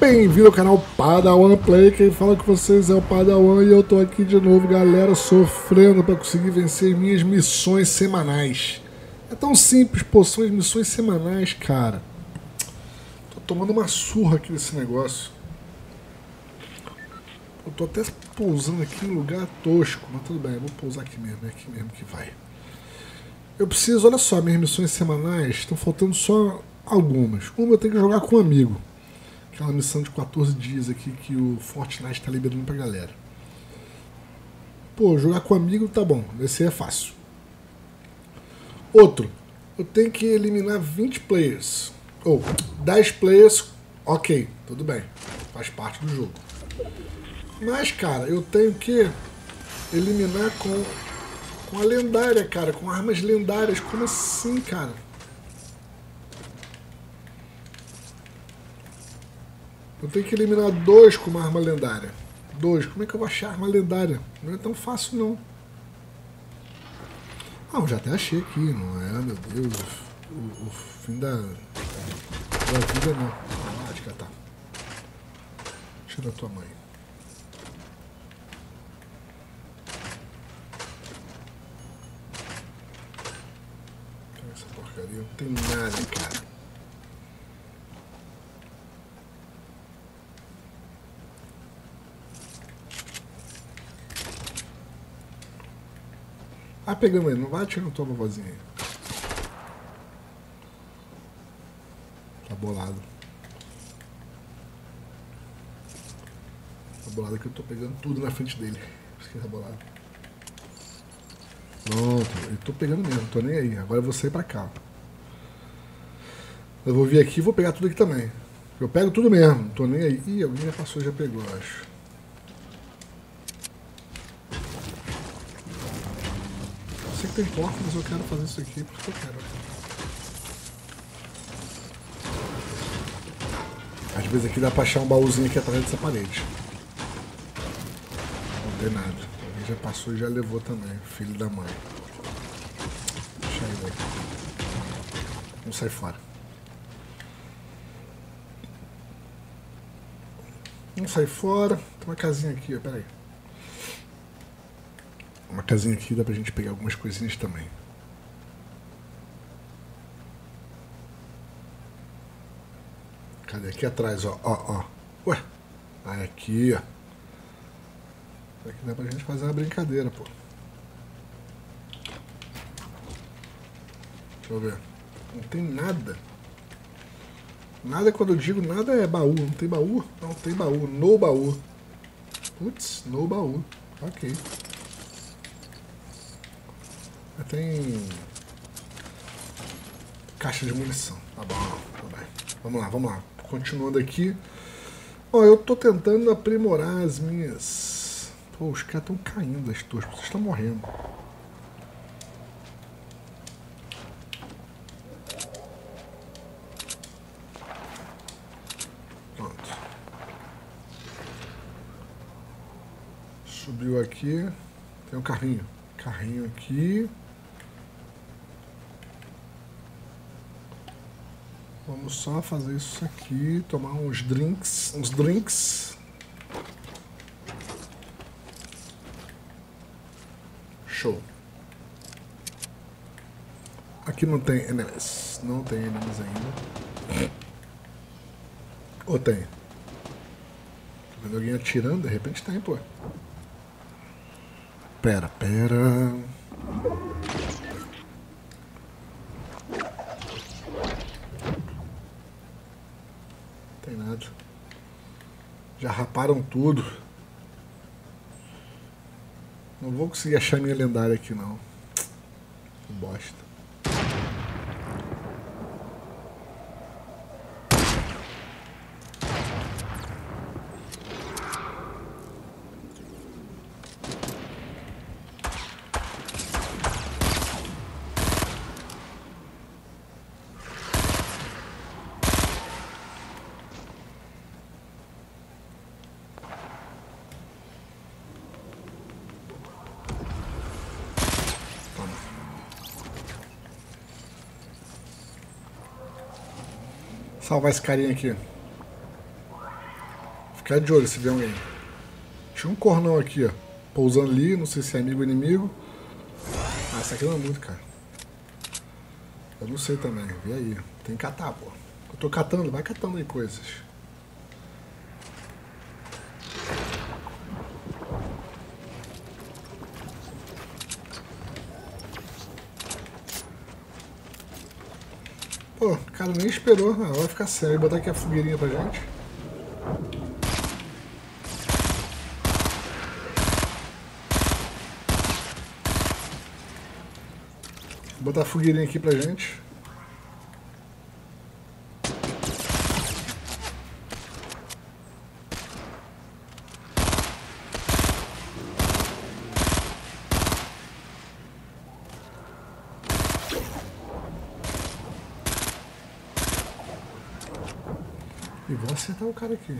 Bem-vindo ao canal Padawan Play, quem fala com vocês é o Padawan e eu tô aqui de novo, galera, sofrendo pra conseguir vencer minhas missões semanais. É tão simples, pô, são as missões semanais, cara. Tô tomando uma surra aqui nesse negócio. Eu tô até pousando aqui em lugar tosco, mas tudo bem, eu vou pousar aqui mesmo, é aqui mesmo que vai. Eu preciso, olha só, minhas missões semanais, estão faltando só algumas. Uma eu tenho que jogar com um amigo. Aquela missão de 14 dias aqui que o Fortnite tá liberando pra galera. Pô, jogar com amigo tá bom, esse aí é fácil. Outro, eu tenho que eliminar 20 players. Ou 10 players, ok, tudo bem, faz parte do jogo. Mas, cara, eu tenho que eliminar com a lendária, cara, com armas lendárias. Como assim, cara? Eu tenho que eliminar 2 com uma arma lendária. 2. Como é que eu vou achar arma lendária? Não é tão fácil, não. Ah, eu já até achei aqui. Não é, meu Deus. O fim da vida, não. Ah, acho que tá. Tira a tua mãe. Essa porcaria não tem nada, cara. Ah, pegando ele, não vai atirando tua vovozinha aí. Tá bolado. Tá bolado que eu tô pegando tudo na frente dele. Por isso que tá bolado. Pronto, eu tô pegando mesmo, tô nem aí. Agora eu vou sair pra cá. Eu vou vir aqui e vou pegar tudo aqui também. Eu pego tudo mesmo, tô nem aí. Ih, alguém já passou, já pegou, acho. Eu sei que tem porta, mas eu quero fazer isso aqui porque eu quero. Às vezes aqui dá pra achar um baúzinho aqui atrás dessa parede. Não tem nada. Alguém já passou e já levou também. Filho da mãe. Deixa ele aí. Vamos sair fora. Vamos sair fora. Tem uma casinha aqui, ó. Pera aí. Uma casinha aqui, dá pra gente pegar algumas coisinhas também. Cadê? Aqui atrás, ó. Ó. Ué. Aí aqui, ó. Aqui dá pra gente fazer uma brincadeira, pô. Deixa eu ver. Não tem nada. Nada, quando eu digo nada, é baú. Não tem baú? Não tem baú. No baú. Putz, no baú. Ok. Tem caixa de munição. Tá bom, tá bem. Vamos lá. Continuando aqui. Ó, eu tô tentando aprimorar as minhas... Pô, os caras estão caindo, as pessoas estão morrendo. Pronto. Subiu aqui. Tem um carrinho. Carrinho aqui. Vamos só fazer isso aqui, tomar uns drinks. Show. Aqui não tem enemies. Não tem enemies ainda. Ou tem? Tô vendo alguém atirando, de repente tem, pô. Pera. Tem nada. Já raparam tudo. Não vou conseguir achar minha lendária aqui, não. Que bosta. Salvar esse carinha aqui. Fica de olho se vê alguém. Tinha um cornão aqui, ó. Pousando ali, não sei se é amigo ou inimigo. Ah, essa aqui não é muito, cara. Eu não sei também, vê aí. Tem que catar, pô. Eu tô catando, vai catando aí coisas. Pô, o cara nem esperou. Ah, vai ficar sério. Vou botar aqui a fogueirinha pra gente. Vou botar a fogueirinha aqui pra gente. E vou acertar o cara aqui.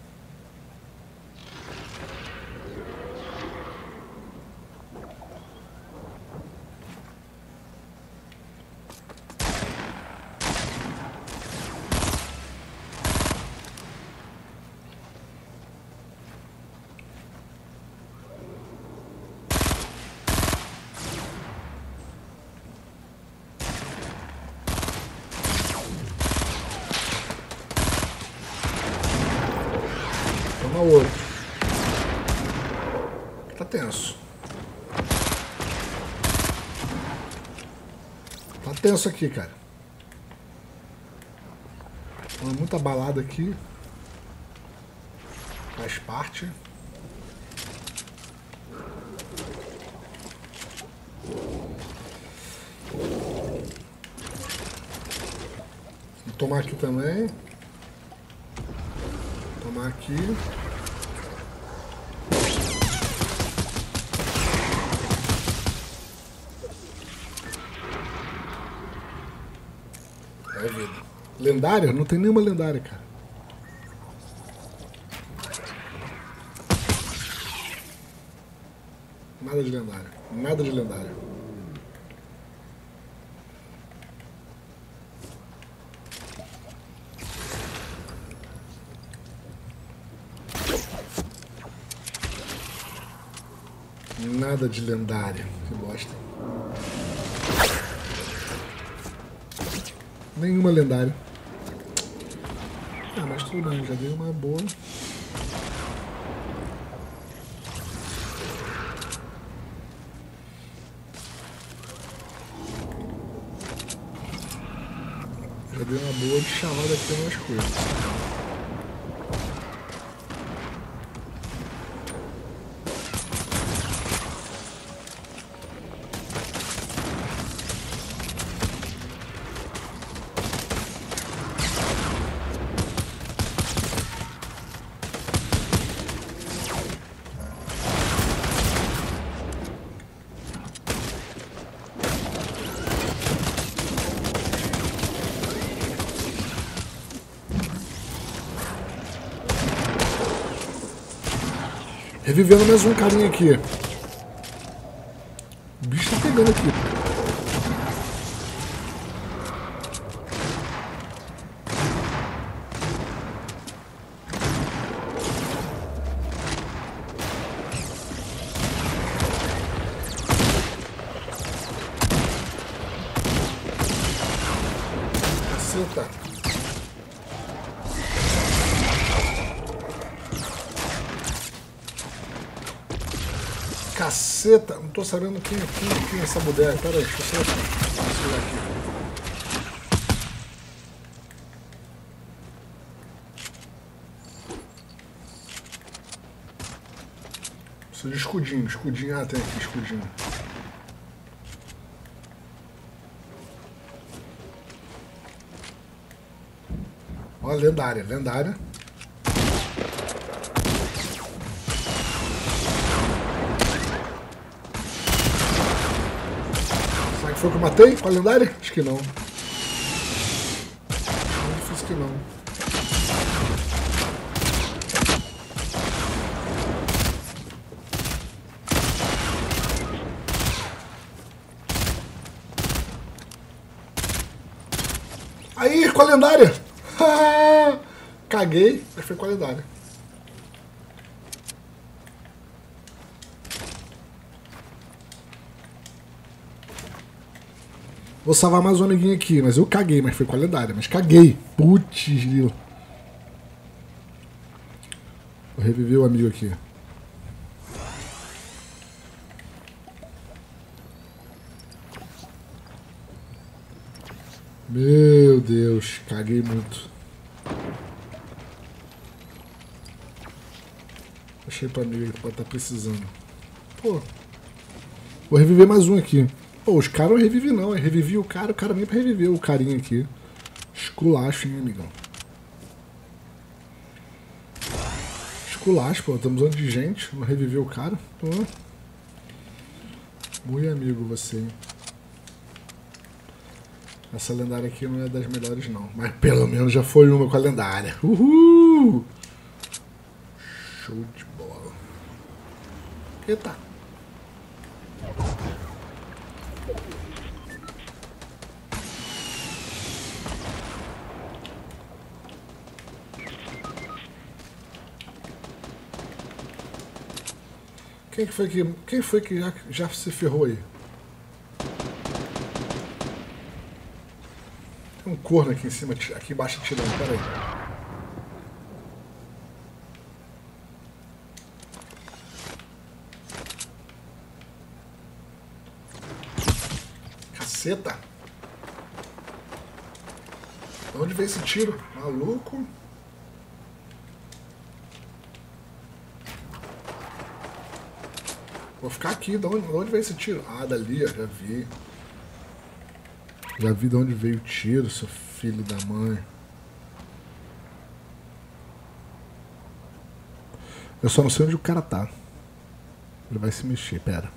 Toma outro. Tá tenso. Tá tenso aqui, cara. Muita balada aqui. Faz parte. Vou tomar aqui também. Tomar aqui. É vida. Lendária? Não tem nenhuma lendária, cara. Nada de lendária. Nada de lendária. Nada de lendária. Que bosta. Nenhuma lendária. Ah, mas tudo bem, já dei uma boa. Já dei uma boa de chamada aqui umas coisas. Revivendo mais um carinha aqui. O bicho tá pegando aqui. Caceta. Caceta, não tô sabendo quem é essa mulher. Pera aí, deixa eu só tirar aqui. Preciso de escudinho, escudinho. Ah, tem aqui escudinho. Ó, lendária, lendária. Foi que eu matei com a lendária? Acho que não. Não difícil que não. Aí, com a lendária! Caguei, mas foi com a lendária. Vou salvar mais um amiguinho aqui, mas eu caguei, mas foi com a lendária, mas caguei. Putz, grilo. Vou reviver o amigo aqui. Meu Deus, caguei muito. Achei pra amigo que pode estar precisando. Pô. Vou reviver mais um aqui. Pô, os caras não revivem não. Eu revivi o cara nem pra reviver o carinha aqui. Esculacho, hein, amigão. Esculacho, pô. Estamos usando de gente. Não reviveu o cara. Pô. Muito amigo você, hein. Essa lendária aqui não é das melhores não. Mas pelo menos já foi uma com a lendária. Uhul! Show de bola. Eita! Quem foi que já se ferrou aí? Tem um corno aqui em cima, aqui embaixo tirando, pera aí. Caceta! De onde veio esse tiro? Maluco? Vou ficar aqui, de onde veio esse tiro? Ah, dali, ó, já vi. Já vi de onde veio o tiro, seu filho da mãe. Eu só não sei onde o cara tá. Ele vai se mexer, pera.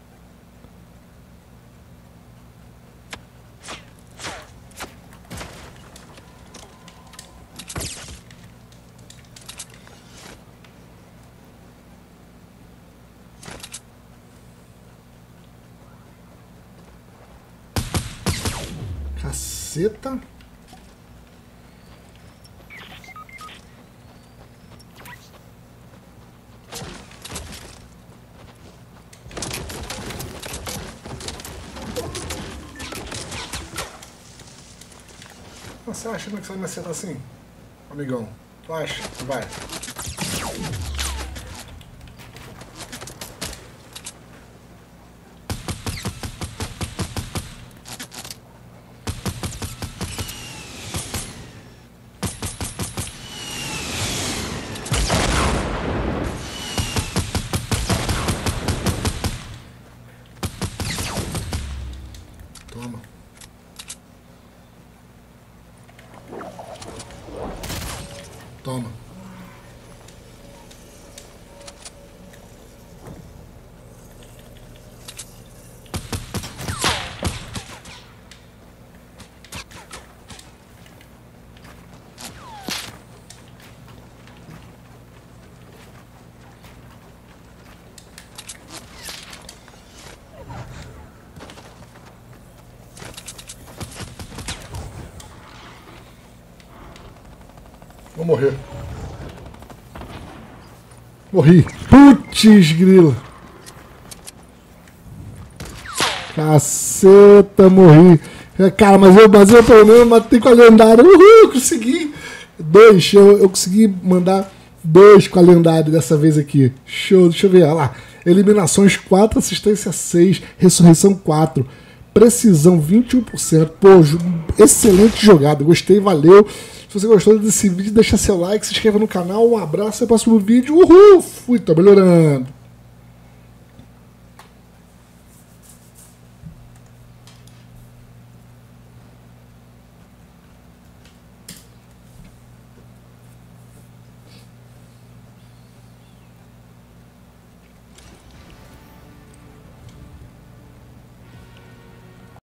Caceta. Você acha que você vai me acertar assim, amigão? Tu acha? Vai. Toma. Toma. Vou morrer. Morri. Putz, grilo. Caceta, morri. Cara, mas eu pelo menos matei com a lendária. Uhul, consegui. Eu consegui mandar 2 com a lendária dessa vez aqui. Show, deixa eu ver. Olha lá. Eliminações 4, assistência 6, ressurreição 4. Precisão 21%. Pô, excelente jogada. Gostei, valeu. Se você gostou desse vídeo, deixa seu like, se inscreva no canal. Um abraço e até o próximo vídeo. Uhul! Fui, tô melhorando.